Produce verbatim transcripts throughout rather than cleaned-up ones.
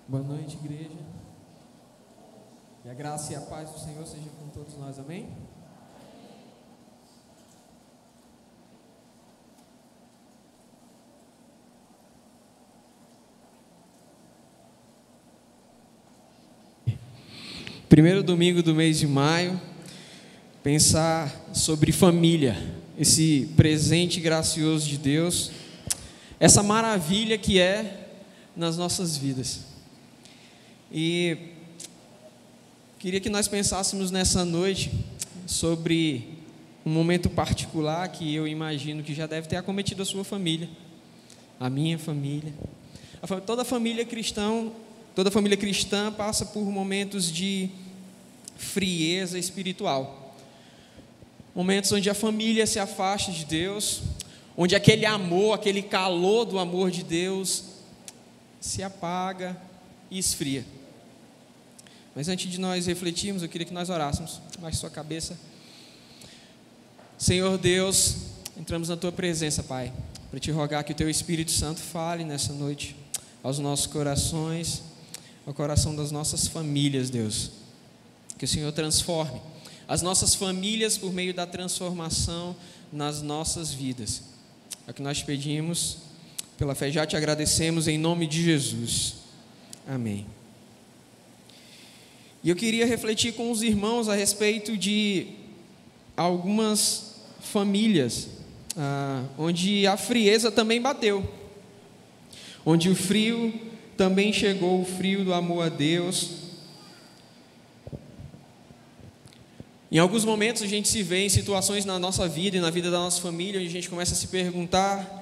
Boa noite, igreja. E a graça e a paz do Senhor seja com todos nós, amém? Primeiro domingo do mês de maio, pensar sobre família, esse presente gracioso de Deus, essa maravilha que é nas nossas vidas. E queria que nós pensássemos nessa noite sobre um momento particular que eu imagino que já deve ter acometido a sua família, a minha família. Toda família cristã, toda família cristã passa por momentos de frieza espiritual. Momentos onde a família se afasta de Deus, onde aquele amor, aquele calor do amor de Deus se apaga e esfria. Mas antes de nós refletirmos, eu queria que nós orássemos. Baixe sua cabeça. Senhor Deus, entramos na Tua presença, Pai, para Te rogar que o Teu Espírito Santo fale nessa noite aos nossos corações, ao coração das nossas famílias, Deus. Que o Senhor transforme as nossas famílias por meio da transformação nas nossas vidas. É o que nós te pedimos, pela fé já te agradecemos, em nome de Jesus. Amém. E eu queria refletir com os irmãos a respeito de algumas famílias ah, onde a frieza também bateu, onde o frio também chegou, o frio do amor a Deus. Em alguns momentos a gente se vê em situações na nossa vida e na vida da nossa família, onde a gente começa a se perguntar: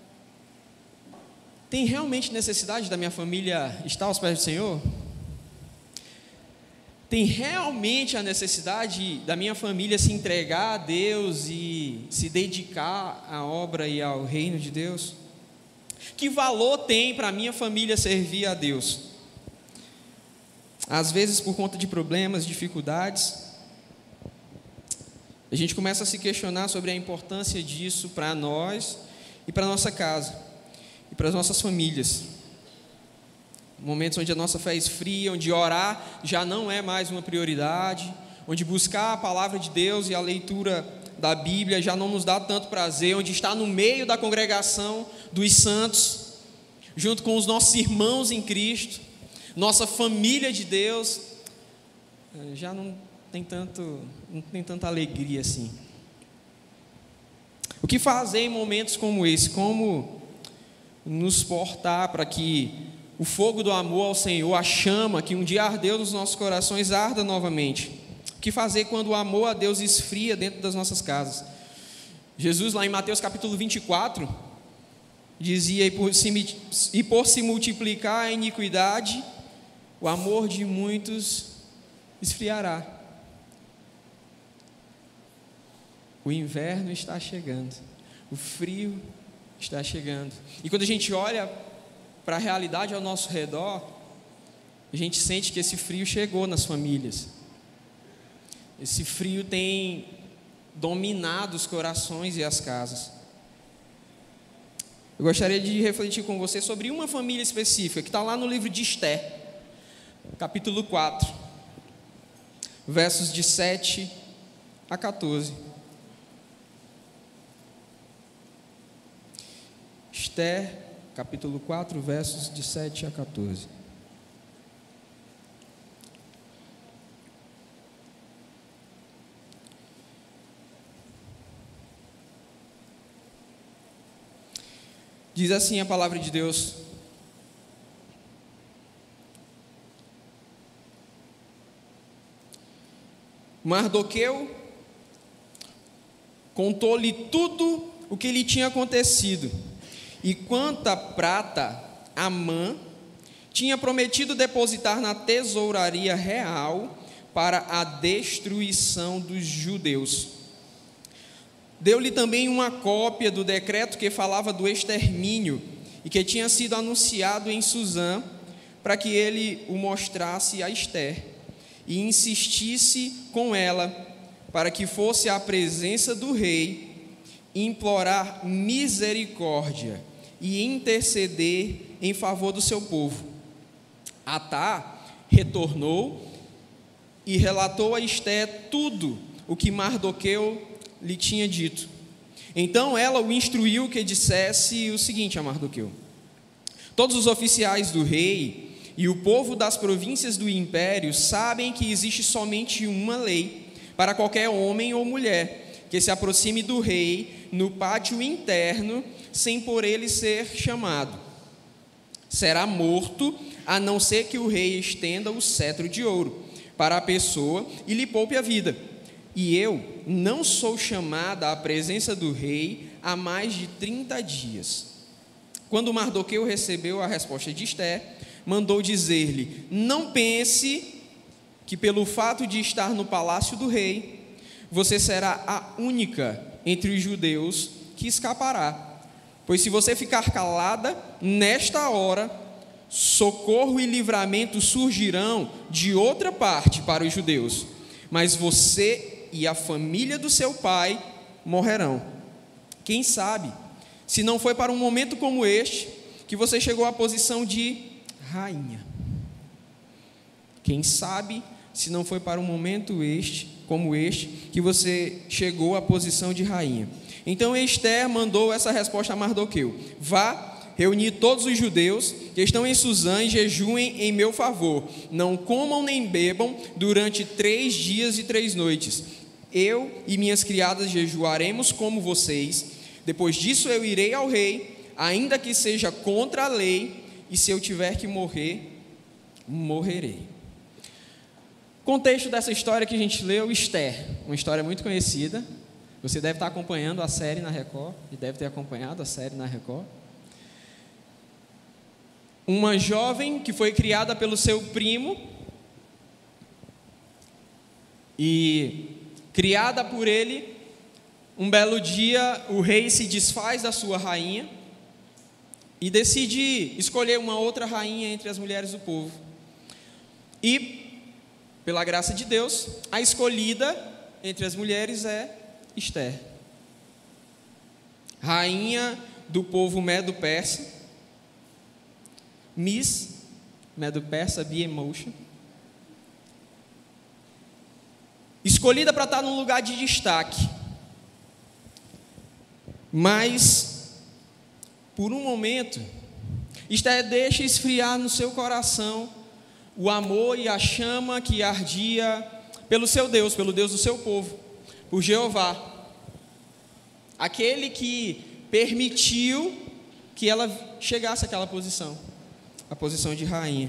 tem realmente necessidade da minha família estar aos pés do Senhor? Tem realmente a necessidade da minha família se entregar a Deus e se dedicar à obra e ao reino de Deus? Que valor tem para a minha família servir a Deus? Às vezes, por conta de problemas, dificuldades, a gente começa a se questionar sobre a importância disso para nós e para a nossa casa e para as nossas famílias. Momentos onde a nossa fé esfria, onde orar já não é mais uma prioridade, onde buscar a palavra de Deus e a leitura da Bíblia já não nos dá tanto prazer, onde estar no meio da congregação dos santos, junto com os nossos irmãos em Cristo, nossa família de Deus, já não tem tanto, não tem tanta alegria assim. O que fazer em momentos como esse? Como nos portar para que o fogo do amor ao Senhor, a chama que um dia ardeu nos nossos corações, arda novamente? O que fazer quando o amor a Deus esfria dentro das nossas casas? Jesus, lá em Mateus capítulo vinte e quatro, dizia: e por se, e por se multiplicar a iniquidade, o amor de muitos esfriará. O inverno está chegando, o frio está chegando. E quando a gente olha para a realidade ao nosso redor, a gente sente que esse frio chegou nas famílias. Esse frio tem dominado os corações e as casas. Eu gostaria de refletir com você sobre uma família específica, que está lá no livro de Esther, capítulo quatro, versos de sete a quatorze. Esther, capítulo quatro, versos de sete a quatorze. Diz assim a palavra de Deus: Mardoqueu contou-lhe tudo o que lhe tinha acontecido, e quanta prata Amã tinha prometido depositar na tesouraria real para a destruição dos judeus. Deu-lhe também uma cópia do decreto que falava do extermínio e que tinha sido anunciado em Susã, para que ele o mostrasse a Esther e insistisse com ela para que fosse à presença do rei implorar misericórdia e interceder em favor do seu povo. Atá retornou e relatou a Esté tudo o que Mardoqueu lhe tinha dito. Então ela o instruiu que dissesse o seguinte a Mardoqueu: todos os oficiais do rei e o povo das províncias do império sabem que existe somente uma lei para qualquer homem ou mulher que se aproxime do rei no pátio interno sem por ele ser chamado. Será morto, a não ser que o rei estenda o cetro de ouro para a pessoa e lhe poupe a vida. E eu não sou chamada à presença do rei há mais de trinta dias. Quando Mardoqueu recebeu a resposta de Esté, mandou dizer-lhe: não pense que pelo fato de estar no palácio do rei, você será a única entre os judeus que escapará. Pois se você ficar calada, nesta hora, socorro e livramento surgirão de outra parte para os judeus, mas você e a família do seu pai morrerão. Quem sabe, se não foi para um momento como este, que você chegou à posição de rainha. Quem sabe, se não foi para um momento este, como este, que você chegou à posição de rainha. Então Esté mandou essa resposta a Mardoqueu: vá reunir todos os judeus que estão em Suzã e jejuem em meu favor. Não comam nem bebam durante três dias e três noites. Eu e minhas criadas jejuaremos como vocês. Depois disso eu irei ao rei, ainda que seja contra a lei, e se eu tiver que morrer, morrerei. Contexto dessa história que a gente leu: Esté, uma história muito conhecida. Você deve estar acompanhando a série na Record, e deve ter acompanhado a série na Record. Uma jovem que foi criada pelo seu primo, e criada por ele, um belo dia o rei se desfaz da sua rainha e decide escolher uma outra rainha entre as mulheres do povo. E, pela graça de Deus, a escolhida entre as mulheres é Esté, rainha do povo Medo-Persa, Miss Medo-Persa Bi-Emotion, escolhida para estar num lugar de destaque. Mas, por um momento, Esté deixa esfriar no seu coração o amor e a chama que ardia pelo seu Deus, pelo Deus do seu povo, por Jeová, aquele que permitiu que ela chegasse àquela posição, a posição de rainha.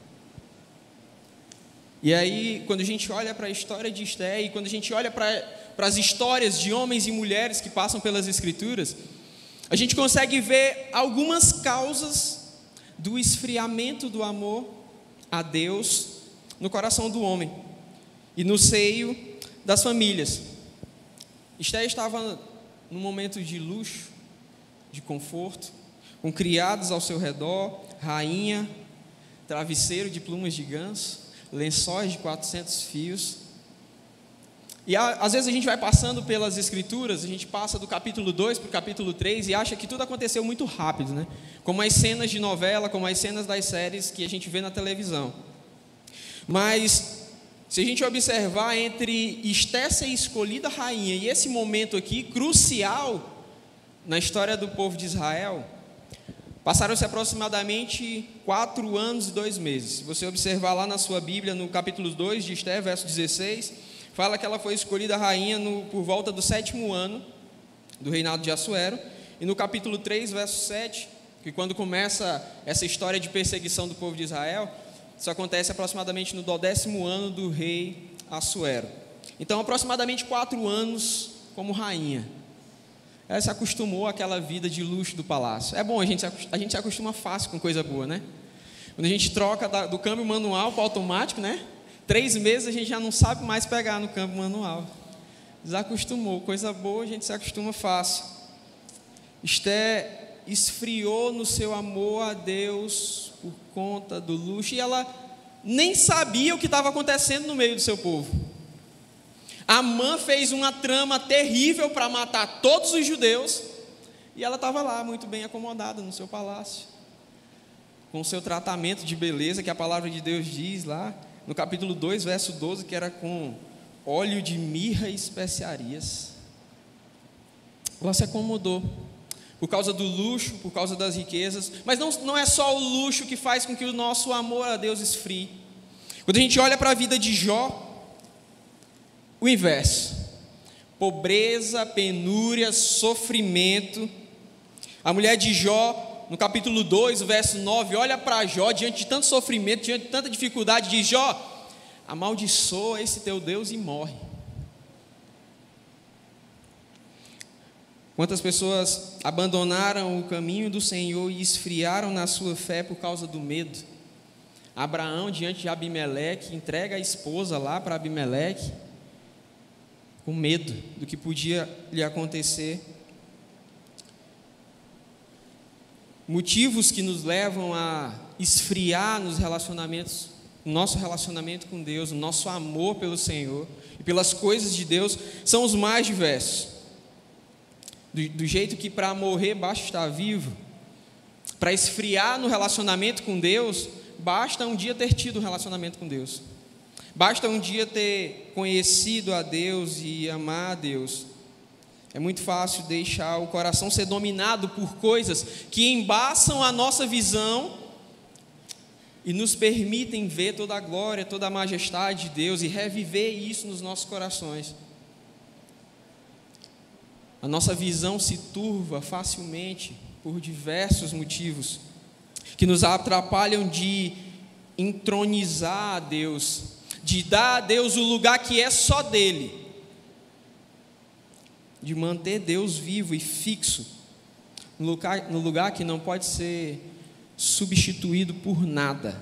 E aí, quando a gente olha para a história de Esté, e quando a gente olha para, para as histórias de homens e mulheres que passam pelas Escrituras, a gente consegue ver algumas causas do esfriamento do amor a Deus no coração do homem e no seio das famílias. Esté estava num momento de luxo, de conforto, com criados ao seu redor, rainha, travesseiro de plumas de ganso, lençóis de quatrocentos fios. E às vezes a gente vai passando pelas Escrituras, a gente passa do capítulo dois para o capítulo três e acha que tudo aconteceu muito rápido, né? Como as cenas de novela, como as cenas das séries que a gente vê na televisão. Mas, se a gente observar entre Esté ser escolhida rainha e esse momento aqui, crucial na história do povo de Israel, passaram-se aproximadamente quatro anos e dois meses. Se você observar lá na sua Bíblia, no capítulo dois de Esté, verso dezesseis, fala que ela foi escolhida rainha no, por volta do sétimo ano do reinado de Assuero. E no capítulo três, verso sete, que quando começa essa história de perseguição do povo de Israel, isso acontece aproximadamente no décimo ano do rei Assuero. Então, aproximadamente quatro anos como rainha. Ela se acostumou àquela vida de luxo do palácio. É bom, a gente, a gente se acostuma fácil com coisa boa, né? Quando a gente troca da, do câmbio manual para automático, né? Três meses a gente já não sabe mais pegar no câmbio manual. Desacostumou. Coisa boa, a gente se acostuma fácil. Esté esfriou no seu amor a Deus por conta do luxo, e ela nem sabia o que estava acontecendo no meio do seu povo. Amã fez uma trama terrível para matar todos os judeus, e ela estava lá muito bem acomodada no seu palácio. com o seu tratamento de beleza, que a palavra de Deus diz lá, no capítulo dois, verso doze, que era com óleo de mirra e especiarias. Ela se acomodou, por causa do luxo, por causa das riquezas, mas não, não é só o luxo que faz com que o nosso amor a Deus esfrie. Quando a gente olha para a vida de Jó, o inverso: pobreza, penúria, sofrimento. A mulher de Jó, no capítulo dois, verso nove, olha para Jó, diante de tanto sofrimento, diante de tanta dificuldade, diz: Jó, amaldiçoa esse teu Deus e morre. Quantas pessoas abandonaram o caminho do Senhor e esfriaram na sua fé por causa do medo? Abraão, diante de Abimeleque, entrega a esposa lá para Abimeleque, com medo do que podia lhe acontecer. Motivos que nos levam a esfriar nos relacionamentos, no nosso relacionamento com Deus, no nosso amor pelo Senhor e pelas coisas de Deus, são os mais diversos. Do, do jeito que para morrer basta estar vivo, para esfriar no relacionamento com Deus, basta um dia ter tido um relacionamento com Deus, basta um dia ter conhecido a Deus e amar a Deus. É muito fácil deixar o coração ser dominado por coisas que embaçam a nossa visão e nos permitem ver toda a glória, toda a majestade de Deus e reviver isso nos nossos corações. A nossa visão se turva facilmente por diversos motivos que nos atrapalham de entronizar a Deus, de dar a Deus o lugar que é só dele, de manter Deus vivo e fixo no lugar, no lugar que não pode ser substituído por nada.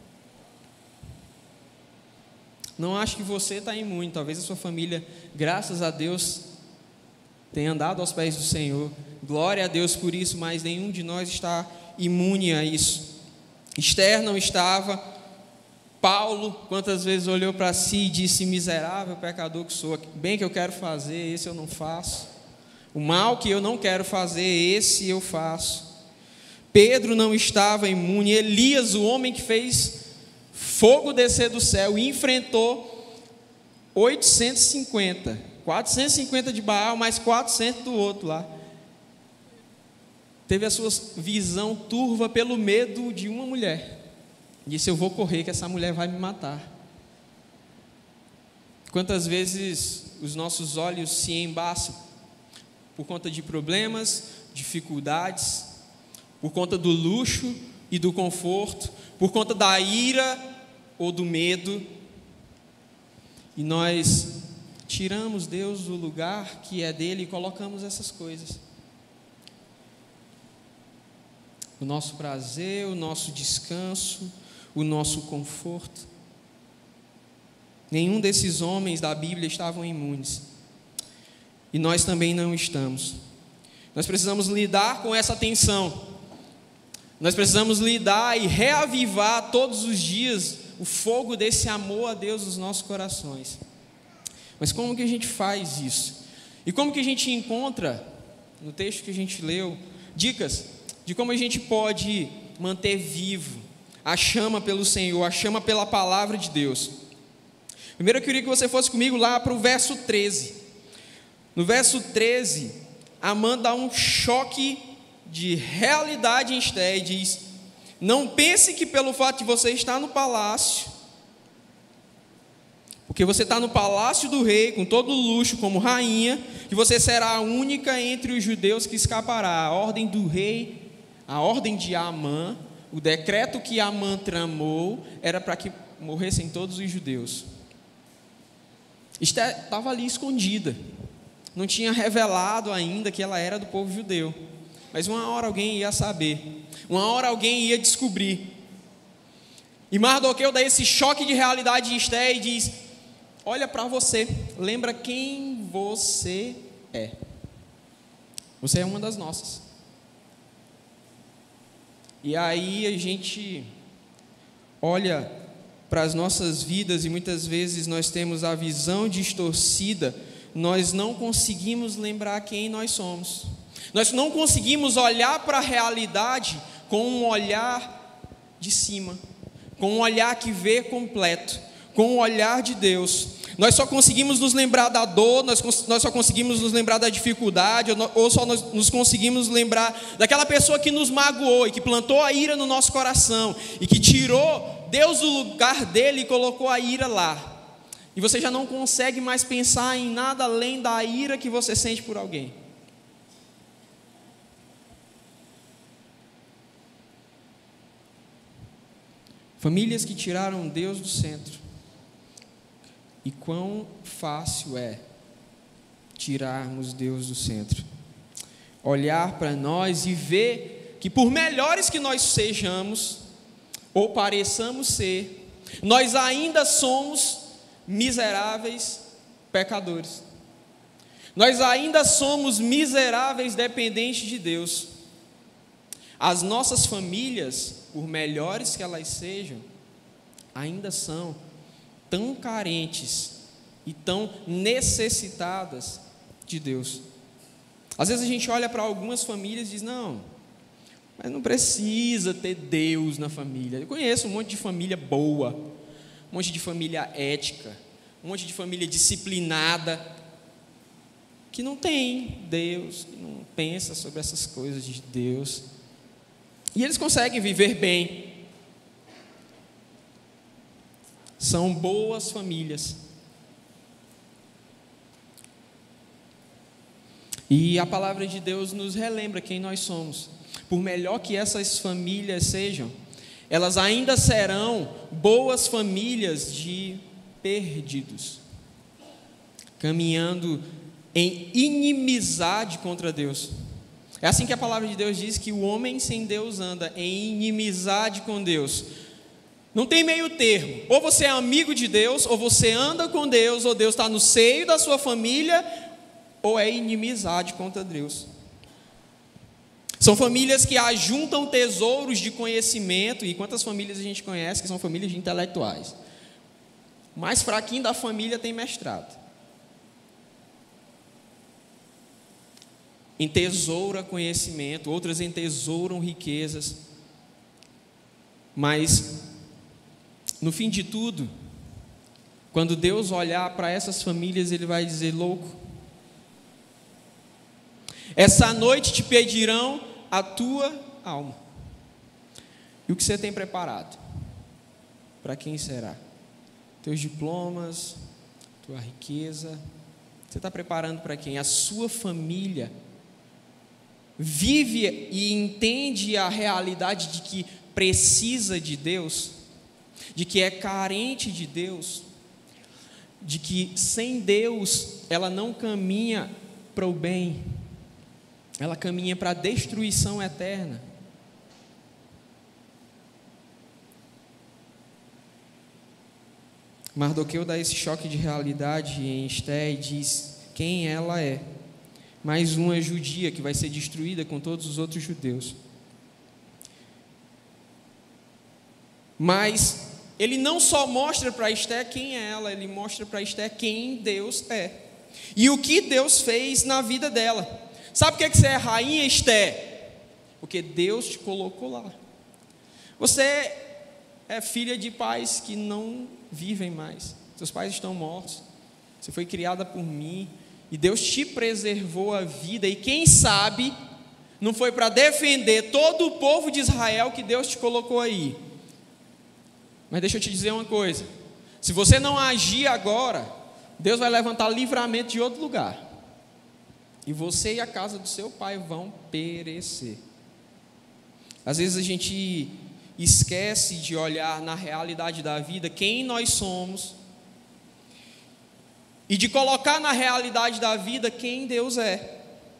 Não acho que você está imune, talvez a sua família, graças a Deus, tenha andado aos pés do Senhor, glória a Deus por isso, mas nenhum de nós está imune a isso. Esther não estava. Paulo, quantas vezes olhou para si e disse: miserável pecador que sou, bem que eu quero fazer, esse eu não faço, o mal que eu não quero fazer, esse eu faço. Pedro não estava imune. Elias, o homem que fez fogo descer do céu e enfrentou oitocentos e cinquenta, quatrocentos e cinquenta de Baal, mais quatrocentos do outro lá, teve a sua visão turva pelo medo de uma mulher. Disse: eu vou correr que essa mulher vai me matar. Quantas vezes os nossos olhos se embaçam por conta de problemas, dificuldades, por conta do luxo e do conforto, por conta da ira ou do medo, e nós tiramos Deus do lugar que é dele e colocamos essas coisas. O nosso prazer, o nosso descanso, o nosso conforto. Nenhum desses homens da Bíblia estavam imunes. E nós também não estamos. Nós precisamos lidar com essa tensão. Nós precisamos lidar e reavivar todos os dias o fogo desse amor a Deus nos nossos corações. Mas como que a gente faz isso? E como que a gente encontra, no texto que a gente leu, dicas de como a gente pode manter vivo a chama pelo Senhor, a chama pela palavra de Deus? Primeiro eu queria que você fosse comigo lá para o verso treze. No verso treze, Amã dá um choque de realidade em Esther e diz: não pense que pelo fato de você estar no palácio, porque você está no palácio do rei, com todo o luxo como rainha, que você será a única entre os judeus que escapará. A ordem do rei, a ordem de Amã, o decreto que Amã tramou, era para que morressem todos os judeus. Esther estava ali escondida, não tinha revelado ainda que ela era do povo judeu, mas uma hora alguém ia saber, uma hora alguém ia descobrir. E Mardoqueu dá esse choque de realidade em Esther e diz: olha para você, lembra quem você é. Você é uma das nossas. E aí a gente olha para as nossas vidas e muitas vezes nós temos a visão distorcida, nós não conseguimos lembrar quem nós somos. Nós não conseguimos olhar para a realidade com um olhar de cima, com um olhar que vê completo, com o olhar de Deus. Nós só conseguimos nos lembrar da dor, nós, nós só conseguimos nos lembrar da dificuldade, ou, ou só nós, nos conseguimos lembrar daquela pessoa que nos magoou e que plantou a ira no nosso coração e que tirou Deus do lugar dele e colocou a ira lá. E você já não consegue mais pensar em nada além da ira que você sente por alguém. Famílias que tiraram Deus do centro. E quão fácil é tirarmos Deus do centro. Olhar para nós e ver que por melhores que nós sejamos, ou pareçamos ser, nós ainda somos miseráveis pecadores. Nós ainda somos miseráveis dependentes de Deus. As nossas famílias, por melhores que elas sejam, ainda são tão carentes e tão necessitadas de Deus. Às vezes a gente olha para algumas famílias e diz, não, mas não precisa ter Deus na família. Eu conheço um monte de família boa, um monte de família ética, um monte de família disciplinada, que não tem Deus, que não pensa sobre essas coisas de Deus. E eles conseguem viver bem. São boas famílias. E a palavra de Deus nos relembra quem nós somos. Por melhor que essas famílias sejam, elas ainda serão boas famílias de perdidos, caminhando em inimizade contra Deus. É assim que a palavra de Deus diz que o homem sem Deus anda em inimizade com Deus. Não tem meio termo. Ou você é amigo de Deus, ou você anda com Deus, ou Deus está no seio da sua família, ou é inimizade contra Deus. São famílias que ajuntam tesouros de conhecimento. E quantas famílias a gente conhece que são famílias de intelectuais? O mais fraquinho da família tem mestrado. Entesoura conhecimento, outras entesouram riquezas. Mas, no fim de tudo, quando Deus olhar para essas famílias, Ele vai dizer, louco, essa noite te pedirão a tua alma. E o que você tem preparado? Para quem será? Teus diplomas, tua riqueza. Você está preparando para quem? A sua família vive e entende a realidade de que precisa de Deus, de que é carente de Deus, de que sem Deus ela não caminha para o bem, ela caminha para a destruição eterna. Mardoqueu dá esse choque de realidade em Esté e diz quem ela é. Mais uma judia que vai ser destruída com todos os outros judeus. Mas ele não só mostra para Esté quem é ela, ele mostra para Esté quem Deus é. E o que Deus fez na vida dela. Sabe por que você é rainha, Esté? Porque Deus te colocou lá. Você é filha de pais que não vivem mais. Seus pais estão mortos. Você foi criada por mim. E Deus te preservou a vida. E quem sabe, não foi para defender todo o povo de Israel que Deus te colocou aí. Mas deixa eu te dizer uma coisa. Se você não agir agora, Deus vai levantar livramento de outro lugar. E você e a casa do seu pai vão perecer. Às vezes a gente esquece de olhar na realidade da vida quem nós somos e de colocar na realidade da vida quem Deus é.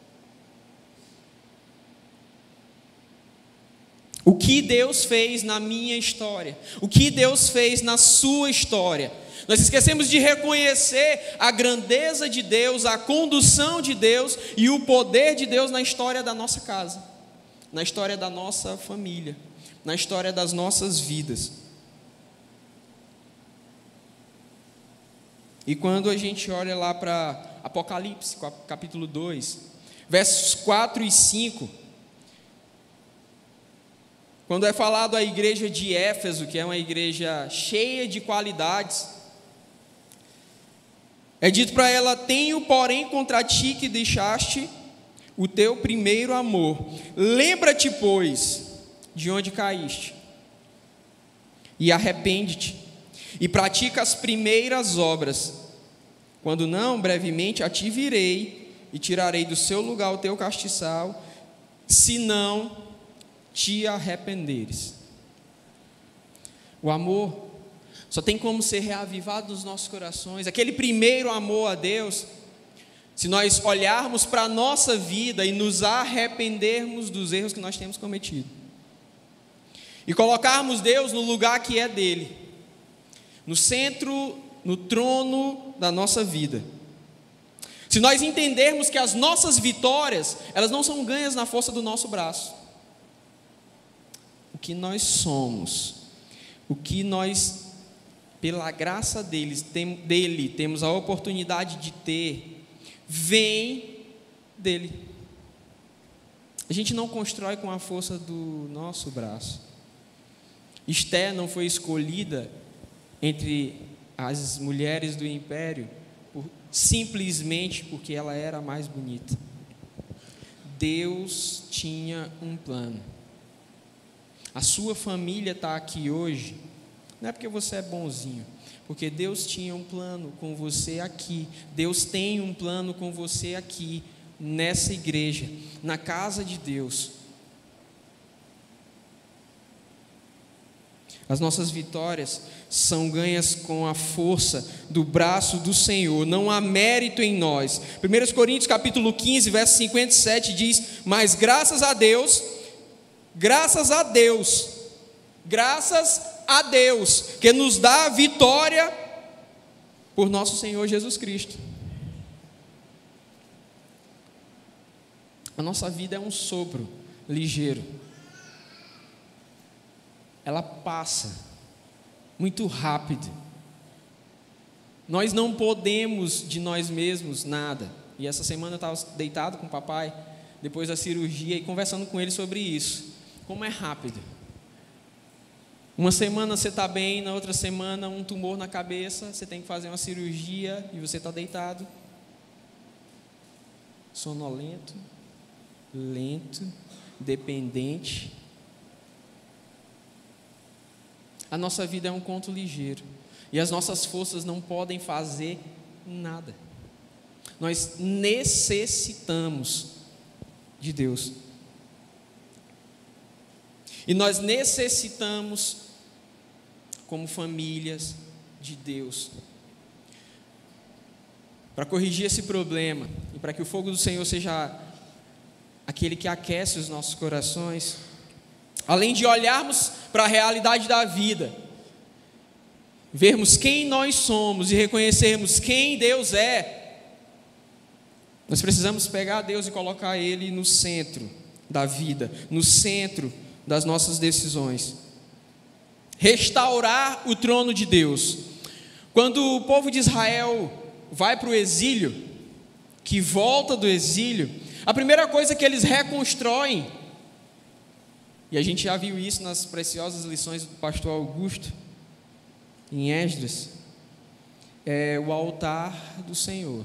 O que Deus fez na minha história, o que Deus fez na sua história. Nós esquecemos de reconhecer a grandeza de Deus, a condução de Deus e o poder de Deus na história da nossa casa, na história da nossa família, na história das nossas vidas. E quando a gente olha lá para Apocalipse, capítulo dois, versos quatro e cinco, Quando é falado a igreja de Éfeso, que é uma igreja cheia de qualidades, é dito para ela: tenho, porém, contra ti que deixaste o teu primeiro amor. Lembra-te, pois, de onde caíste, e arrepende-te, e pratica as primeiras obras. Quando não, brevemente a ti virei, e tirarei do seu lugar o teu castiçal, se não te arrependeres. O amor só tem como ser reavivado nos nossos corações, aquele primeiro amor a Deus, se nós olharmos para a nossa vida e nos arrependermos dos erros que nós temos cometido, e colocarmos Deus no lugar que é dele, no centro, no trono da nossa vida. Se nós entendermos que as nossas vitórias, elas não são ganhas na força do nosso braço, o que nós somos, o que nós, pela graça deles, tem, dele, temos a oportunidade de ter, vem dele. A gente não constrói com a força do nosso braço. Esté não foi escolhida entre as mulheres do império por, simplesmente porque ela era a mais bonita. Deus tinha um plano. A sua família está aqui hoje, não é porque você é bonzinho, porque Deus tinha um plano com você aqui. Deus tem um plano com você aqui, nessa igreja, na casa de Deus. As nossas vitórias são ganhas com a força do braço do Senhor, não há mérito em nós. primeira Coríntios capítulo quinze, verso cinquenta e sete diz: mas graças a Deus, graças a Deus, graças a Deus, que nos dá a vitória por nosso Senhor Jesus Cristo. A nossa vida é um sopro ligeiro, ela passa muito rápido. Nós não podemos de nós mesmos nada. E essa semana eu estava deitado com o papai, depois da cirurgia, e conversando com ele sobre isso. Como é rápido. Uma semana você está bem, na outra semana um tumor na cabeça, você tem que fazer uma cirurgia e você está deitado, sonolento, lento, dependente. A nossa vida é um conto ligeiro, e as nossas forças não podem fazer nada. Nós necessitamos de Deus, e nós necessitamos, como famílias de Deus, para corrigir esse problema, e para que o fogo do Senhor seja aquele que aquece os nossos corações. Além de olharmos para a realidade da vida, vermos quem nós somos e reconhecermos quem Deus é, nós precisamos pegar Deus e colocar Ele no centro da vida, no centro das nossas decisões. Restaurar o trono de Deus. Quando o povo de Israel vai para o exílio, que volta do exílio, a primeira coisa que eles reconstroem, e a gente já viu isso nas preciosas lições do pastor Augusto, em Esdras, é o altar do Senhor.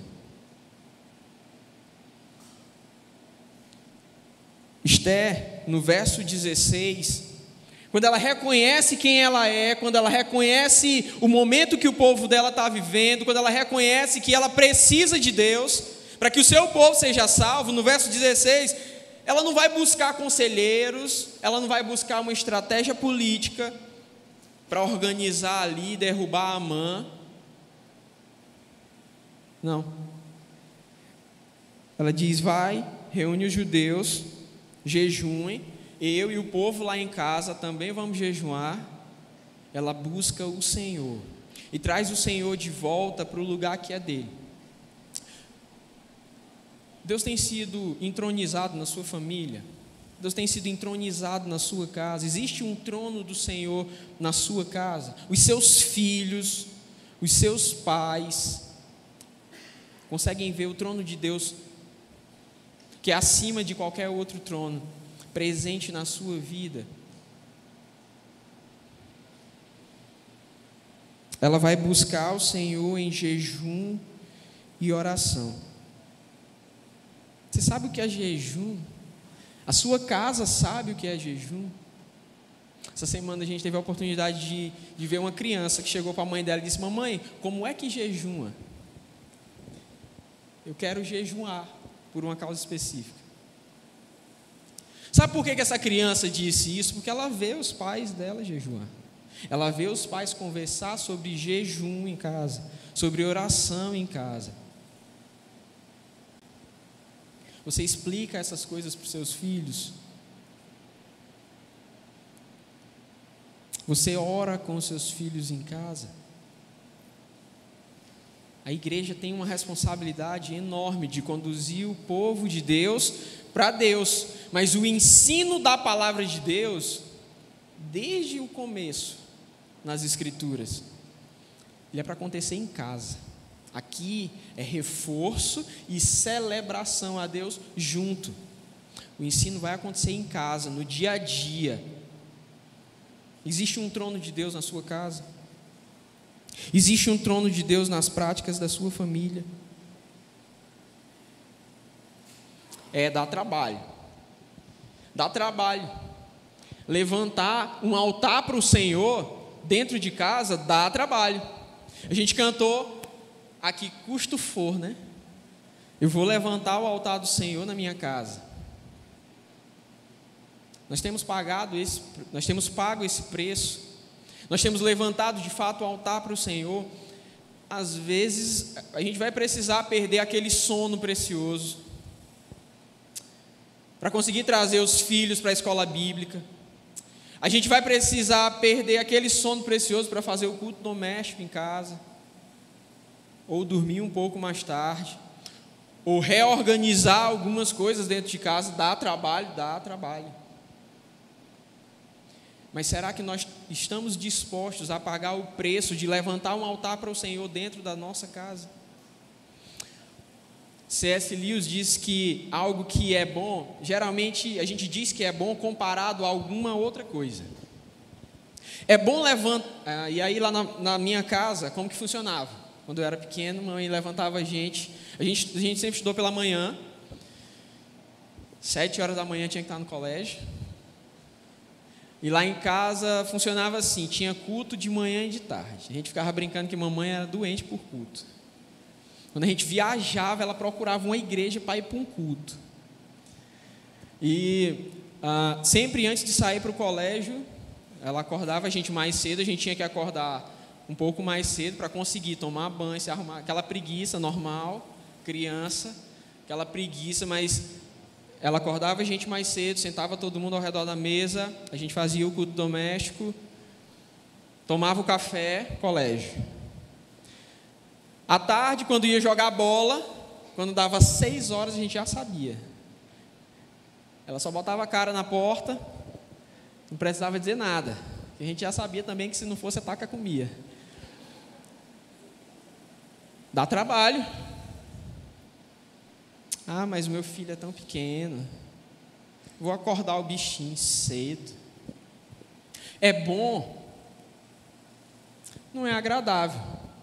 Esther, no verso dezesseis, quando ela reconhece quem ela é, quando ela reconhece o momento que o povo dela está vivendo, quando ela reconhece que ela precisa de Deus, para que o seu povo seja salvo, no verso dezesseis, ela não vai buscar conselheiros, ela não vai buscar uma estratégia política para organizar ali, derrubar Amã. Não. Ela diz: vai, reúne os judeus, jejuem, eu e o povo lá em casa também vamos jejuar. Ela busca o Senhor e traz o Senhor de volta para o lugar que é dele. Deus tem sido entronizado na sua família, Deus tem sido entronizado na sua casa. Existe um trono do Senhor na sua casa. Os seus filhos, os seus pais conseguem ver o trono de Deus, que é acima de qualquer outro trono, presente na sua vida. ela vai buscar o Senhor em jejum e oração. Você sabe o que é jejum? A sua casa sabe o que é jejum? Essa semana a gente teve a oportunidade de, de ver uma criança que chegou para a mãe dela e disse: mamãe, como é que jejuma? Eu quero jejuar por uma causa específica. Sabe por que que essa criança disse isso? Porque ela vê os pais dela jejuar. Ela vê os pais conversar sobre jejum em casa, sobre oração em casa. Você explica essas coisas para os seus filhos? Você ora com os seus filhos em casa? A igreja tem uma responsabilidade enorme de conduzir o povo de Deus para Deus, mas o ensino da palavra de Deus, desde o começo, nas Escrituras, ele é para acontecer em casa. Aqui é reforço e celebração a Deus junto. O ensino vai acontecer em casa, no dia a dia. Existe um trono de Deus na sua casa? Existe um trono de Deus nas práticas da sua família? É, dá trabalho. Dá trabalho. Levantar um altar para o Senhor dentro de casa dá trabalho. A gente cantou a que custo for, né? Eu vou levantar o altar do Senhor na minha casa. Nós temos pagado esse, nós temos pago esse preço. Nós temos levantado de fato o altar para o Senhor. Às vezes a gente vai precisar perder aquele sono precioso para conseguir trazer os filhos para a escola bíblica. A gente vai precisar perder aquele sono precioso para fazer o culto doméstico em casa, ou dormir um pouco mais tarde, ou reorganizar algumas coisas dentro de casa. Dá trabalho, dá trabalho. Mas será que nós estamos dispostos a pagar o preço de levantar um altar para o Senhor dentro da nossa casa? C S Lewis diz que algo que é bom, geralmente a gente diz que é bom comparado a alguma outra coisa. É bom levantar, e aí lá na, na minha casa, como que funcionava? Quando eu era pequeno, mãe levantava a gente, a gente, a gente sempre estudou pela manhã, sete horas da manhã tinha que estar no colégio, e lá em casa funcionava assim, tinha culto de manhã e de tarde. A gente ficava brincando que mamãe era doente por culto. Quando a gente viajava, ela procurava uma igreja para ir para um culto. E ah, sempre antes de sair para o colégio, ela acordava a gente mais cedo, a gente tinha que acordar um pouco mais cedo para conseguir tomar banho, se arrumar, aquela preguiça normal, criança, aquela preguiça, mas ela acordava a gente mais cedo, sentava todo mundo ao redor da mesa, a gente fazia o culto doméstico, tomava o café, colégio. À tarde, quando ia jogar bola, quando dava seis horas, a gente já sabia. Ela só botava a cara na porta, não precisava dizer nada. A gente já sabia também que se não fosse a taca, comia. Dá trabalho. Ah, mas o meu filho é tão pequeno. Vou acordar o bichinho cedo. É bom, não é agradável.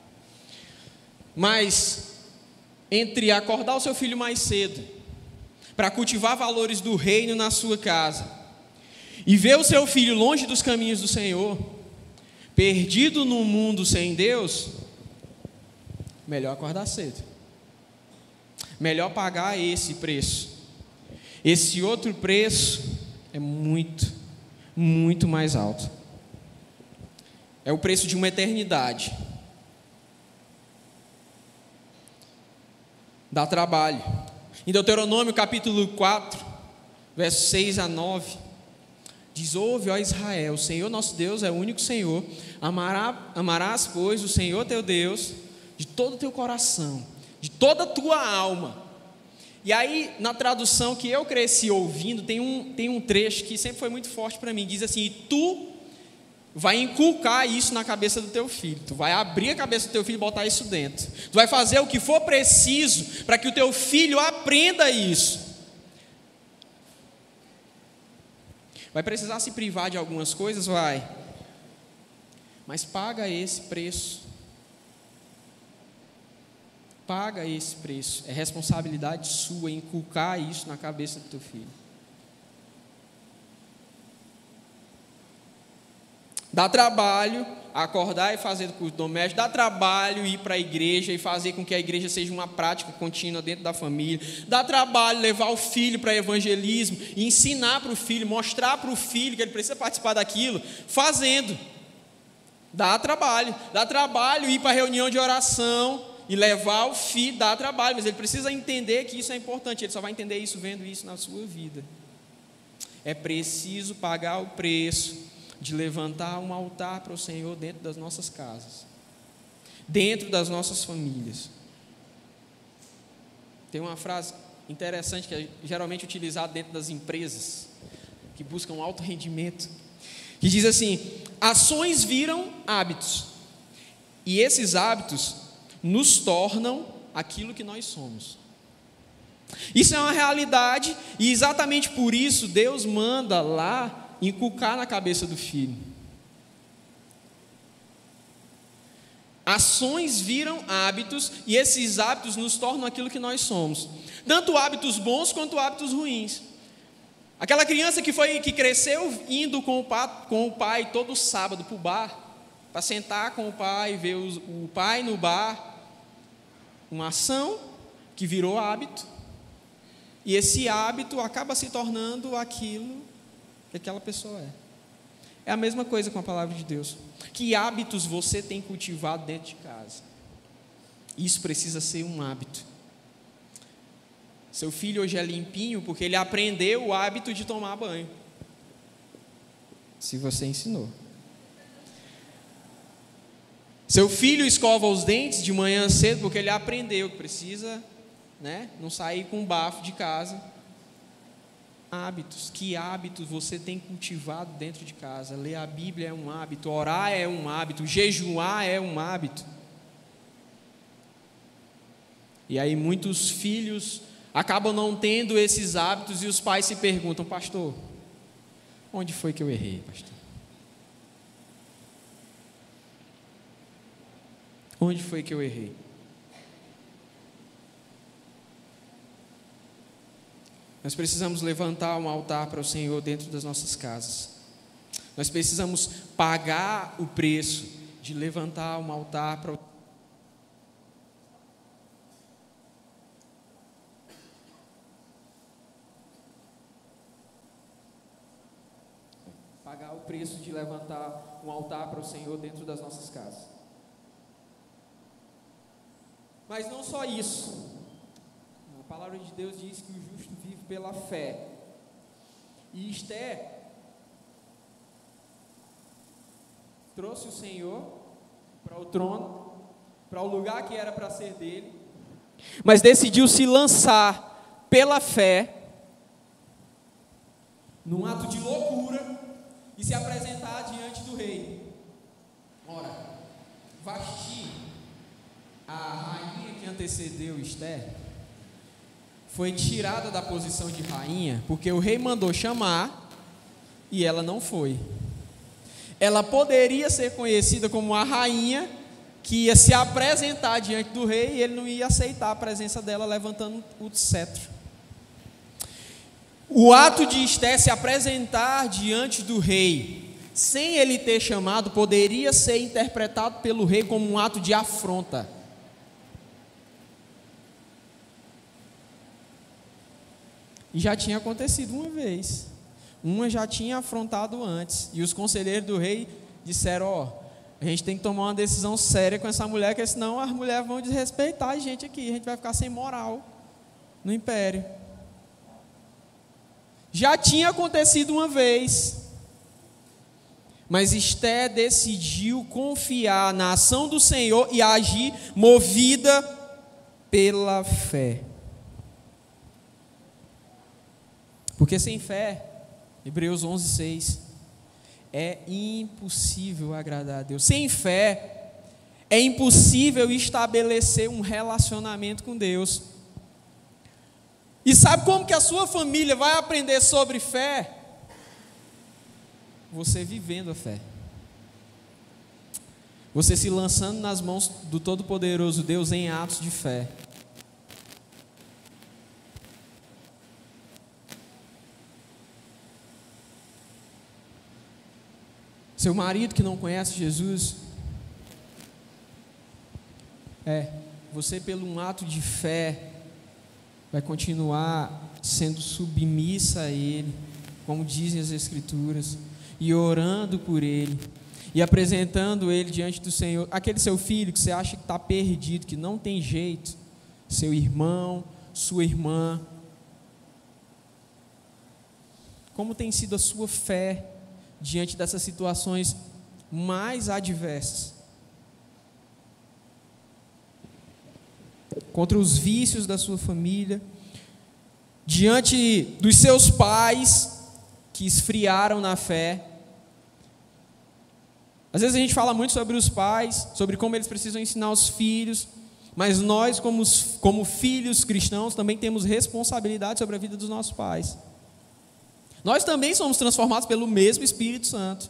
Mas entre acordar o seu filho mais cedo para cultivar valores do reino na sua casa e ver o seu filho longe dos caminhos do Senhor, perdido num mundo sem Deus, melhor acordar cedo. Melhor pagar esse preço. Esse outro preço é muito, muito mais alto. É o preço de uma eternidade. Dá trabalho. Em Deuteronômio capítulo quatro, versos seis a nove, diz: ouve, ó Israel, o Senhor nosso Deus é o único Senhor. Amará, amarás, pois, o Senhor teu Deus de todo o teu coração, de toda a tua alma. E aí, na tradução que eu cresci ouvindo, tem um, tem um trecho que sempre foi muito forte para mim. Diz assim: e tu vai inculcar isso na cabeça do teu filho. Tu vai abrir a cabeça do teu filho e botar isso dentro. Tu vai fazer o que for preciso para que o teu filho aprenda isso. Vai precisar se privar de algumas coisas? Vai. Mas paga esse preço. Paga esse preço. É responsabilidade sua inculcar isso na cabeça do teu filho. Dá trabalho acordar e fazer do culto doméstico, dá trabalho ir para a igreja e fazer com que a igreja seja uma prática contínua dentro da família, dá trabalho levar o filho para evangelismo e ensinar para o filho, mostrar para o filho que ele precisa participar daquilo, fazendo. Dá trabalho, dá trabalho ir para a reunião de oração e levar o filho, dá trabalho, mas ele precisa entender que isso é importante, ele só vai entender isso vendo isso na sua vida. É preciso pagar o preço de levantar um altar para o Senhor dentro das nossas casas, dentro das nossas famílias. Tem uma frase interessante que é geralmente utilizada dentro das empresas que buscam alto rendimento, que diz assim: ações viram hábitos, e esses hábitos nos tornam aquilo que nós somos. Isso é uma realidade, e exatamente por isso Deus manda lá inculcar na cabeça do filho. Ações viram hábitos, e esses hábitos nos tornam aquilo que nós somos. Tanto hábitos bons quanto hábitos ruins. Aquela criança que, foi, que cresceu indo com o, pai, com o pai todo sábado para o bar, para sentar com o pai, ver os, o pai no bar, uma ação que virou hábito, e esse hábito acaba se tornando aquilo que aquela pessoa é. É a mesma coisa com a palavra de Deus. Que hábitos você tem cultivado dentro de casa? Isso precisa ser um hábito. Seu filho hoje é limpinho porque ele aprendeu o hábito de tomar banho. Se você ensinou. Seu filho escova os dentes de manhã cedo porque ele aprendeu que precisa, né, não sair com bafo de casa. Hábitos, que hábitos você tem cultivado dentro de casa? Ler a Bíblia é um hábito, orar é um hábito, jejuar é um hábito. E aí muitos filhos acabam não tendo esses hábitos e os pais se perguntam: pastor, onde foi que eu errei, pastor? Onde foi que eu errei? Nós precisamos levantar um altar para o Senhor dentro das nossas casas. Nós precisamos pagar o preço de levantar um altar para o pagar o preço de levantar um altar para o Senhor dentro das nossas casas. Mas não só isso. A palavra de Deus diz que o justo vive pela fé. E Esté trouxe o Senhor para o trono, para o lugar que era para ser dele, mas decidiu se lançar pela fé, num ato de loucura, e se apresentar diante do rei. Ora, Vasti, a rainha que antecedeu Esté, foi tirada da posição de rainha, porque o rei mandou chamar, e ela não foi. Ela poderia ser conhecida como a rainha, que ia se apresentar diante do rei, e ele não ia aceitar a presença dela levantando o cetro. O ato de Esté se apresentar diante do rei, sem ele ter chamado, poderia ser interpretado pelo rei como um ato de afronta. E já tinha acontecido uma vez. Uma já tinha afrontado antes. E os conselheiros do rei disseram: ó, a gente tem que tomar uma decisão séria com essa mulher, porque senão as mulheres vão desrespeitar a gente aqui. A gente vai ficar sem moral no império. Já tinha acontecido uma vez. Mas Esté decidiu confiar na ação do Senhor e agir movida pela fé. Porque sem fé, Hebreus onze, seis, é impossível agradar a Deus. Sem fé, é impossível estabelecer um relacionamento com Deus. E sabe como que a sua família vai aprender sobre fé? Você vivendo a fé. você se lançando nas mãos do Todo-Poderoso Deus em atos de fé. Seu marido que não conhece Jesus, é, você pelo um ato de fé vai continuar sendo submissa a Ele, como dizem as Escrituras, e orando por Ele, e apresentando Ele diante do Senhor. Aquele seu filho que você acha que está perdido, que não tem jeito, seu irmão, sua irmã, como tem sido a sua fé diante dessas situações mais adversas, contra os vícios da sua família, diante dos seus pais que esfriaram na fé. Às vezes a gente fala muito sobre os pais, sobre como eles precisam ensinar os filhos, mas nós, como, como filhos cristãos, também temos responsabilidade sobre a vida dos nossos pais. Nós também somos transformados pelo mesmo Espírito Santo.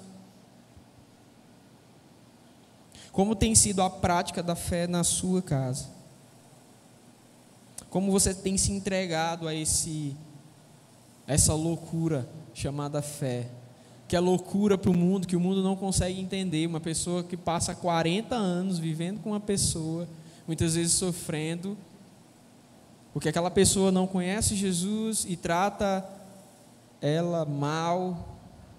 Como tem sido a prática da fé na sua casa? Como você tem se entregado a esse, essa loucura chamada fé? Que é loucura para o mundo, que o mundo não consegue entender. Uma pessoa que passa quarenta anos vivendo com uma pessoa, muitas vezes sofrendo, porque aquela pessoa não conhece Jesus e trata ela mal,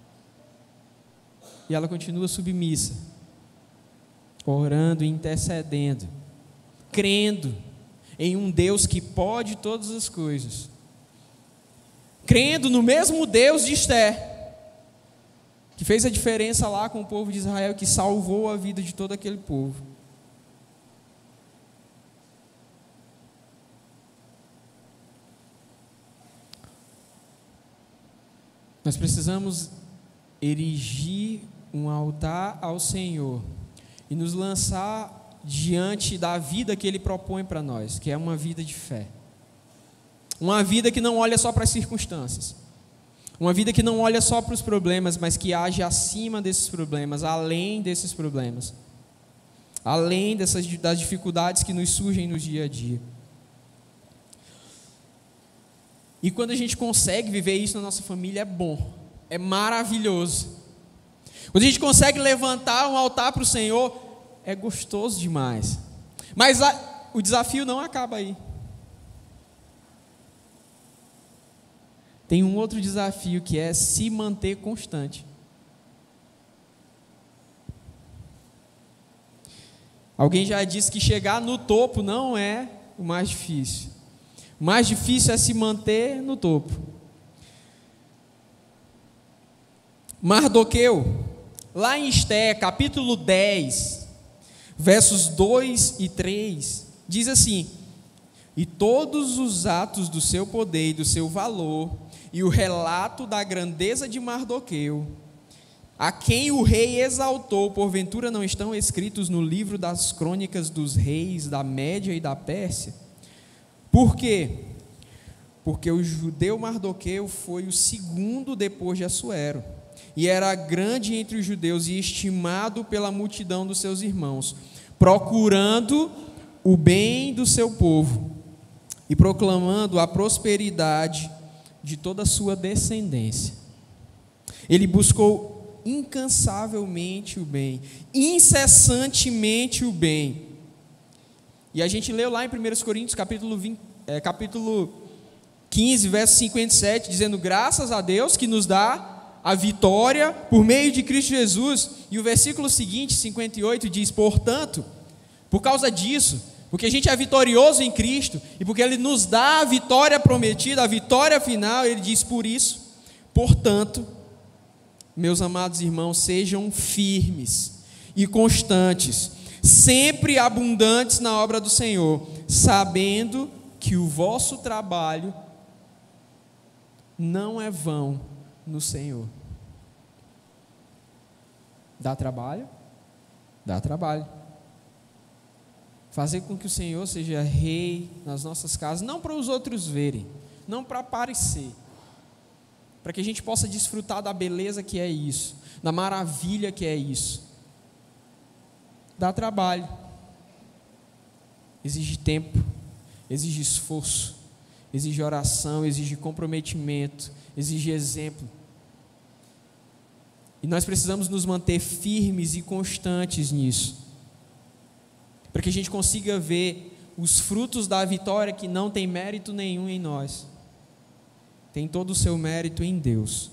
e ela continua submissa, orando e intercedendo, crendo em um Deus que pode todas as coisas, crendo no mesmo Deus de Esther, que fez a diferença lá com o povo de Israel, que salvou a vida de todo aquele povo. Nós precisamos erigir um altar ao Senhor e nos lançar diante da vida que Ele propõe para nós, que é uma vida de fé. Uma vida que não olha só para as circunstâncias. Uma vida que não olha só para os problemas, mas que age acima desses problemas, além desses problemas. Além dessas, das dificuldades que nos surgem no dia a dia. E quando a gente consegue viver isso na nossa família, é bom, é maravilhoso. Quando a gente consegue levantar um altar para o Senhor, é gostoso demais. Mas a, o desafio não acaba aí. Tem um outro desafio, que é se manter constante. Alguém já disse que chegar no topo não é o mais difícil. O mais difícil é se manter no topo. Mardoqueu, lá em Esther, capítulo dez, versos dois e três, diz assim: e todos os atos do seu poder e do seu valor, e o relato da grandeza de Mardoqueu, a quem o rei exaltou, porventura não estão escritos no livro das crônicas dos reis da Média e da Pérsia? Por quê? Porque o judeu Mardoqueu foi o segundo depois de Assuero, e era grande entre os judeus e estimado pela multidão dos seus irmãos, procurando o bem do seu povo e proclamando a prosperidade de toda a sua descendência. Ele buscou incansavelmente o bem, incessantemente o bem. E a gente leu lá em primeira Coríntios, capítulo, vinte, é, capítulo quinze, verso cinquenta e sete, dizendo: graças a Deus que nos dá a vitória por meio de Cristo Jesus. E o versículo seguinte, cinquenta e oito, diz: portanto, por causa disso, porque a gente é vitorioso em Cristo, e porque Ele nos dá a vitória prometida, a vitória final, Ele diz: por isso, portanto, meus amados irmãos, sejam firmes e constantes, sempre abundantes na obra do Senhor, sabendo que o vosso trabalho não é vão no Senhor. Dá trabalho? Dá trabalho. Fazer com que o Senhor seja rei nas nossas casas, não para os outros verem, não para aparecer, para que a gente possa desfrutar da beleza que é isso, da maravilha que é isso. dá trabalho, exige tempo, exige esforço, exige oração, exige comprometimento, exige exemplo. E nós precisamos nos manter firmes e constantes nisso, para que a gente consiga ver os frutos da vitória que não tem mérito nenhum em nós, tem todo o seu mérito em Deus.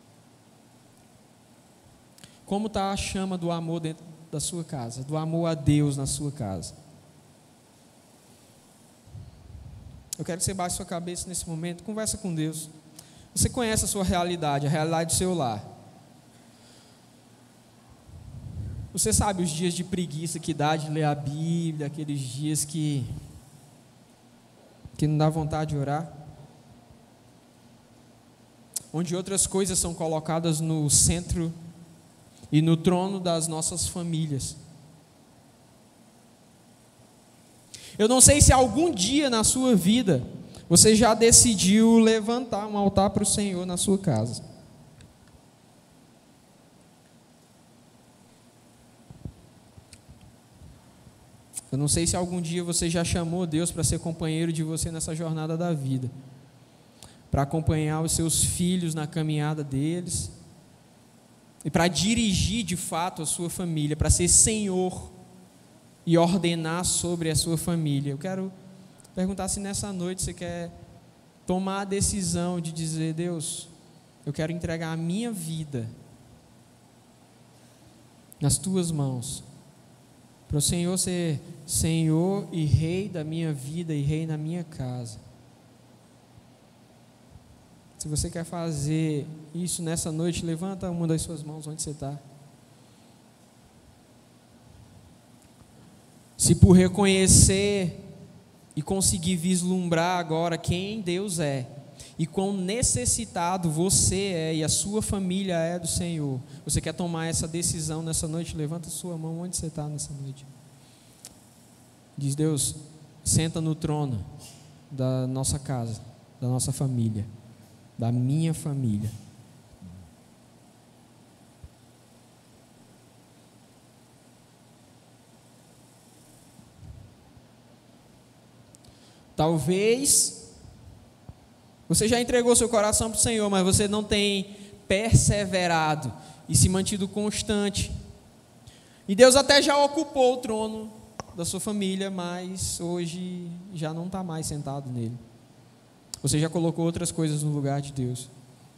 Como está a chama do amor dentro da sua casa, do amor a Deus na sua casa? Eu quero que você baixe sua cabeça nesse momento, conversa com Deus. Você conhece a sua realidade, a realidade do seu lar. Você sabe os dias de preguiça que dá de ler a Bíblia, aqueles dias que, que não dá vontade de orar? Onde outras coisas são colocadas no centro e no trono das nossas famílias. Eu não sei se algum dia na sua vida você já decidiu levantar um altar para o Senhor na sua casa. Eu não sei se algum dia você já chamou Deus para ser companheiro de você nessa jornada da vida, para acompanhar os seus filhos na caminhada deles, e para dirigir de fato a sua família, para ser Senhor e ordenar sobre a sua família. Eu quero perguntar se nessa noite você quer tomar a decisão de dizer: Deus, eu quero entregar a minha vida nas tuas mãos, para o Senhor ser Senhor e Rei da minha vida e Rei na minha casa. Se você quer fazer isso nessa noite, levanta uma das suas mãos onde você está. Se por reconhecer e conseguir vislumbrar agora quem Deus é e quão necessitado você é e a sua família é do Senhor, você quer tomar essa decisão nessa noite, levanta a sua mão onde você está nessa noite. Diz: Deus, senta no trono da nossa casa, da nossa família, da minha família. Talvez você já entregou seu coração para o Senhor, mas você não tem perseverado e se mantido constante. E Deus até já ocupou o trono da sua família, mas hoje já não está mais sentado nele. Você já colocou outras coisas no lugar de Deus.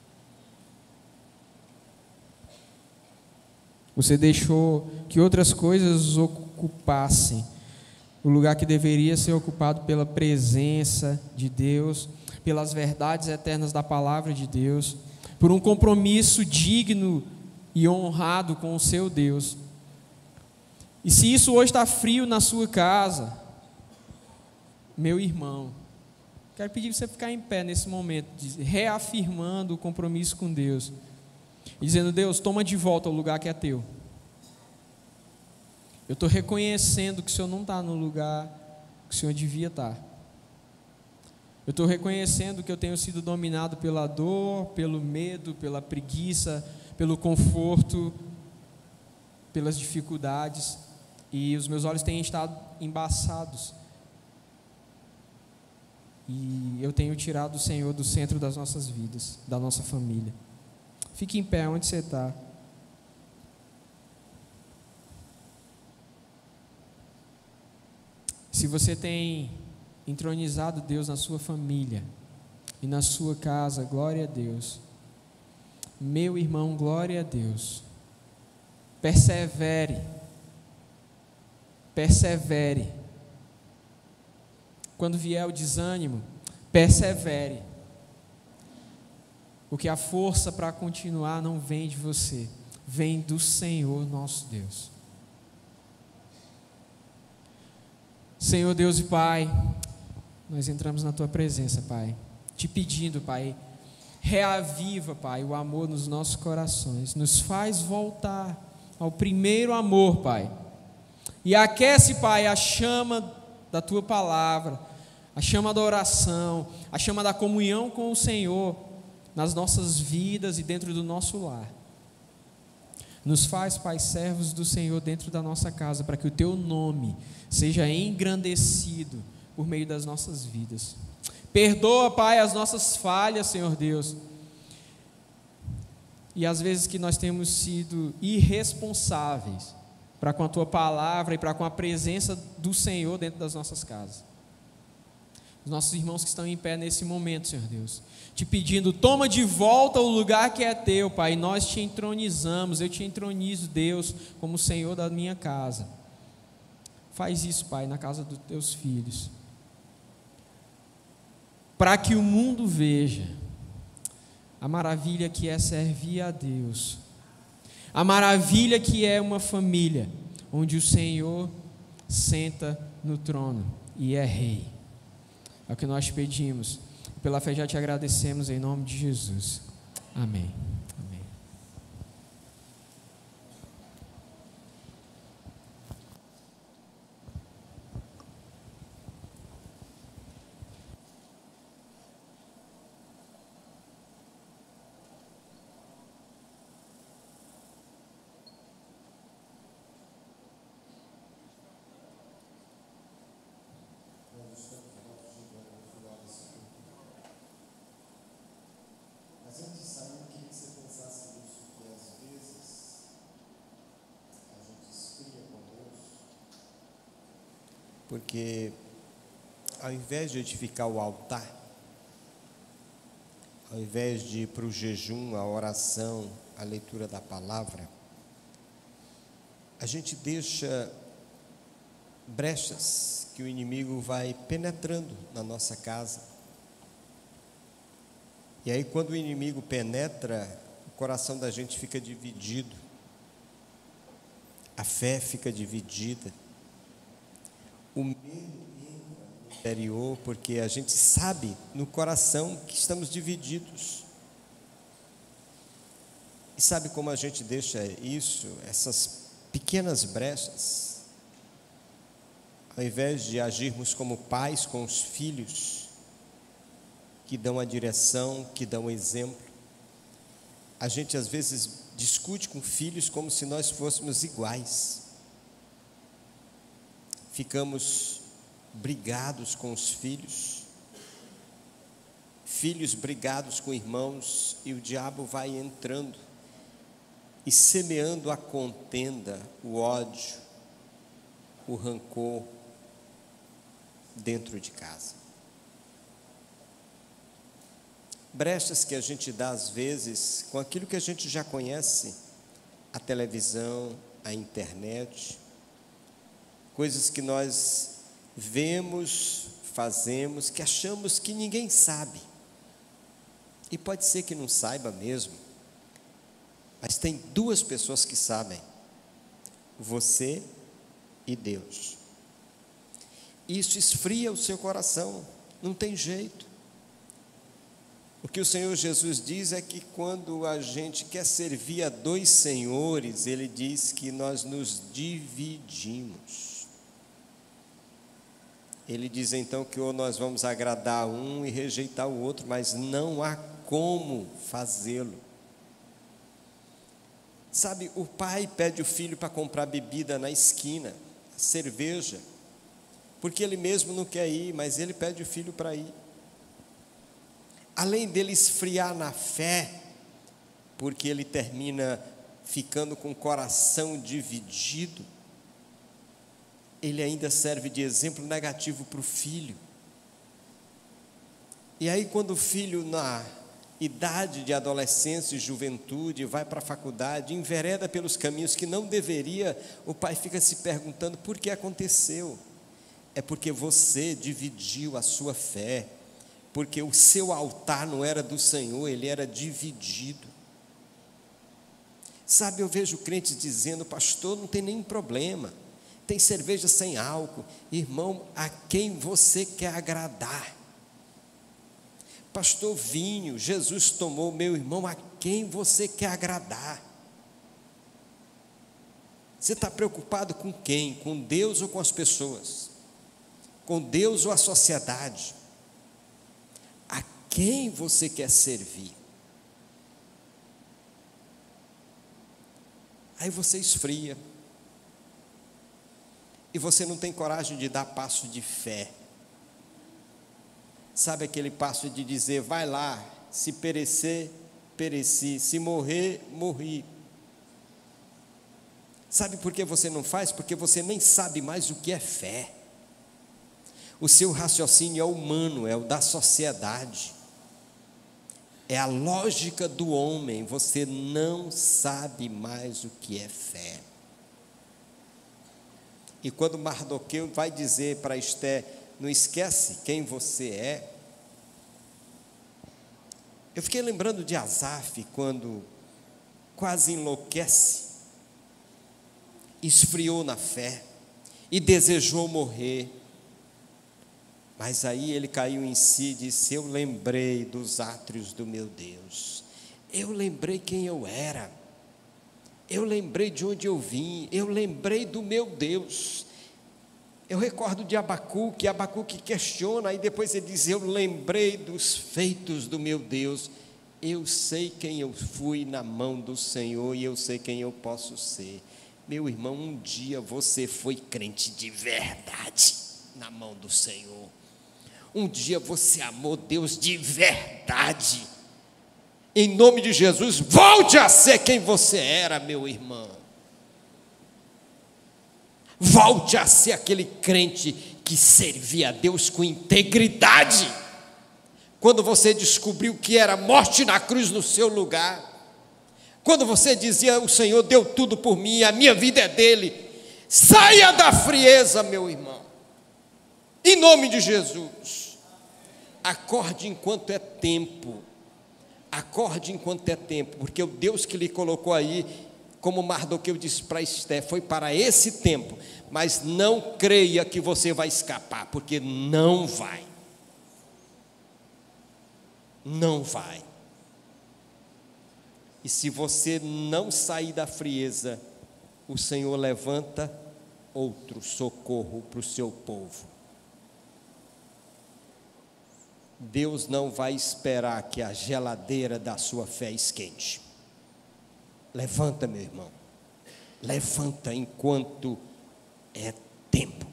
Você deixou que outras coisas ocupassem o lugar que deveria ser ocupado pela presença de Deus, pelas verdades eternas da palavra de Deus, por um compromisso digno e honrado com o seu Deus. E se isso hoje está frio na sua casa, meu irmão, quero pedir para você ficar em pé nesse momento, reafirmando o compromisso com Deus, e dizendo: Deus, toma de volta o lugar que é teu. Eu estou reconhecendo que o Senhor não está no lugar que o Senhor devia estar. Eu estou reconhecendo que eu tenho sido dominado pela dor, pelo medo, pela preguiça, pelo conforto, pelas dificuldades, e os meus olhos têm estado embaçados. E eu tenho tirado o Senhor do centro das nossas vidas, da nossa família. Fique em pé onde você está. Se você tem entronizado Deus na sua família e na sua casa, glória a Deus. Meu irmão, glória a Deus. Persevere. Persevere. Quando vier o desânimo, persevere. Porque a força para continuar não vem de você, vem do Senhor nosso Deus. Senhor Deus e Pai, nós entramos na Tua presença, Pai, te pedindo, Pai, reaviva, Pai, o amor nos nossos corações, nos faz voltar ao primeiro amor, Pai, e aquece, Pai, a chama da Tua palavra, a chama da oração, a chama da comunhão com o Senhor nas nossas vidas e dentro do nosso lar. Nos faz, Pai, servos do Senhor dentro da nossa casa, para que o Teu nome seja engrandecido por meio das nossas vidas. Perdoa, Pai, as nossas falhas, Senhor Deus, e as vezes que nós temos sido irresponsáveis para com a Tua palavra e para com a presença do Senhor dentro das nossas casas. Os nossos irmãos que estão em pé nesse momento, Senhor Deus, te pedindo, toma de volta o lugar que é Teu, Pai, e nós te entronizamos, eu te entronizo, Deus, como Senhor da minha casa. Faz isso, Pai, na casa dos Teus filhos, para que o mundo veja a maravilha que é servir a Deus, a maravilha que é uma família, onde o Senhor senta no trono e é rei. É o que nós pedimos, pela fé já te agradecemos em nome de Jesus, amém. Amém. Mas antes de sair, eu queria que você pensasse nisso, que às vezes a gente esfria com Deus, porque ao invés de edificar o altar, ao invés de ir para o jejum, a oração, a leitura da palavra, a gente deixa brechas que o inimigo vai penetrando na nossa casa. E aí, quando o inimigo penetra, o coração da gente fica dividido, a fé fica dividida, o medo entra no interior, porque a gente sabe no coração que estamos divididos. E sabe como a gente deixa isso, essas pequenas brechas? Ao invés de agirmos como pais com os filhos, que dão a direção, que dão o exemplo, a gente às vezes discute com filhos como se nós fôssemos iguais. Ficamos brigados com os filhos, filhos brigados com irmãos, e o diabo vai entrando e semeando a contenda, o ódio, o rancor dentro de casa. Brechas que a gente dá às vezes com aquilo que a gente já conhece, a televisão, a internet, coisas que nós vemos, fazemos, que achamos que ninguém sabe, e pode ser que não saiba mesmo, mas tem duas pessoas que sabem, você e Deus. Isso esfria o seu coração, não tem jeito. O que o Senhor Jesus diz é que quando a gente quer servir a dois senhores, Ele diz que nós nos dividimos. Ele diz então que ou nós vamos agradar um e rejeitar o outro, mas não há como fazê-lo. Sabe, o pai pede o filho para comprar bebida na esquina, cerveja, porque ele mesmo não quer ir, mas ele pede o filho para ir. Além dele esfriar na fé, porque ele termina ficando com o coração dividido, ele ainda serve de exemplo negativo para o filho. E aí, quando o filho, na idade de adolescência e juventude, vai para a faculdade, envereda pelos caminhos que não deveria, o pai fica se perguntando por que aconteceu. É porque você dividiu a sua fé, porque o seu altar não era do Senhor, ele era dividido. Sabe, eu vejo crentes dizendo: pastor, não tem nenhum problema, tem cerveja sem álcool. Irmão, a quem você quer agradar? Pastor, vinho, Jesus tomou. Meu irmão, a quem você quer agradar? Você está preocupado com quem? Com Deus ou com as pessoas? Com Deus ou a sociedade? A quem você quer servir? Aí você esfria. E você não tem coragem de dar passo de fé. Sabe aquele passo de dizer, vai lá, se perecer, pereci, se morrer, morri. Sabe por que você não faz? Porque você nem sabe mais o que é fé. O seu raciocínio é humano, é o da sociedade. É a lógica do homem, você não sabe mais o que é fé. E quando Mardoqueu vai dizer para Esté, não esquece quem você é. Eu fiquei lembrando de Asaf, quando quase enlouquece, esfriou na fé e desejou morrer. Mas aí ele caiu em si e disse, eu lembrei dos átrios do meu Deus, eu lembrei quem eu era, eu lembrei de onde eu vim, eu lembrei do meu Deus. Eu recordo de Abacuque, Abacuque questiona, aí depois ele diz, eu lembrei dos feitos do meu Deus, eu sei quem eu fui na mão do Senhor e eu sei quem eu posso ser. Meu irmão, um dia você foi crente de verdade na mão do Senhor. Um dia você amou Deus de verdade. Em nome de Jesus, volte a ser quem você era, meu irmão. Volte a ser aquele crente que servia a Deus com integridade. Quando você descobriu que era morte na cruz no seu lugar. Quando você dizia, o Senhor deu tudo por mim, a minha vida é dele. Saia da frieza, meu irmão. Em nome de Jesus. Acorde enquanto é tempo. Acorde enquanto é tempo. Porque o Deus que lhe colocou aí, como Mardoqueu disse para Esté, foi para esse tempo. Mas não creia que você vai escapar, porque não vai. Não vai. E se você não sair da frieza, o Senhor levanta outro socorro para o seu povo. Deus não vai esperar que a geladeira da sua fé esquente. Levanta, meu irmão. Levanta enquanto é tempo.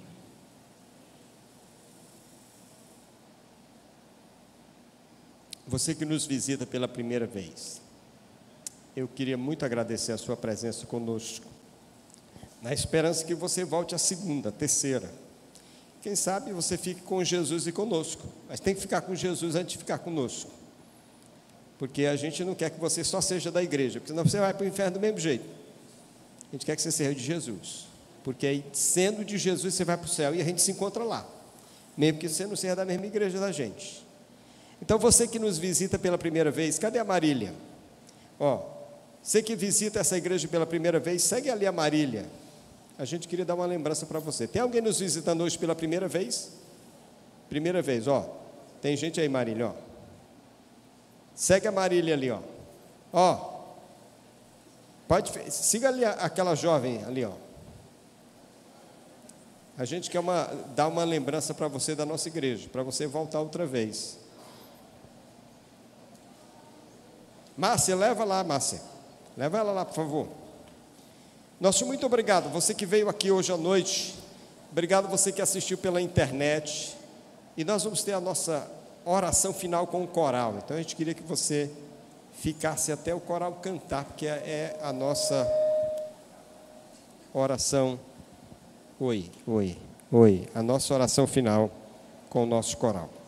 Você que nos visita pela primeira vez, eu queria muito agradecer a sua presença conosco, na esperança que você volte a segunda, a terceira. Quem sabe você fique com Jesus e conosco, mas tem que ficar com Jesus antes de ficar conosco, porque a gente não quer que você só seja da igreja, porque senão você vai para o inferno do mesmo jeito. A gente quer que você seja de Jesus, porque aí, sendo de Jesus, você vai para o céu e a gente se encontra lá, mesmo que você não seja da mesma igreja da gente. Então você que nos visita pela primeira vez, cadê a Marília? Ó, você que visita essa igreja pela primeira vez, segue ali a Marília. A gente queria dar uma lembrança para você. Tem alguém nos visitando hoje pela primeira vez? Primeira vez, ó. Tem gente aí, Marília, ó. Segue a Marília ali, ó. Ó. Pode, siga ali aquela jovem ali, ó. A gente quer uma, dar uma lembrança para você da nossa igreja, para você voltar outra vez. Márcia, leva lá, Márcia. Leva ela lá, por favor. Nosso muito obrigado, você que veio aqui hoje à noite, obrigado você que assistiu pela internet, e nós vamos ter a nossa oração final com o coral, então a gente queria que você ficasse até o coral cantar, porque é a nossa oração, oi, oi, oi, a nossa oração final com o nosso coral.